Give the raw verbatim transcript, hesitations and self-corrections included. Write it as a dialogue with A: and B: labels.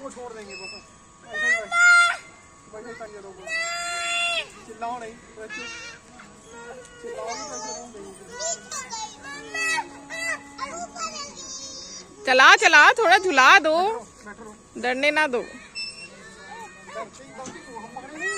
A: को छोड़ देंगे बस। चिल्लाओ नहीं,
B: चला चला, थोड़ा झुला दो, डरने ना दो।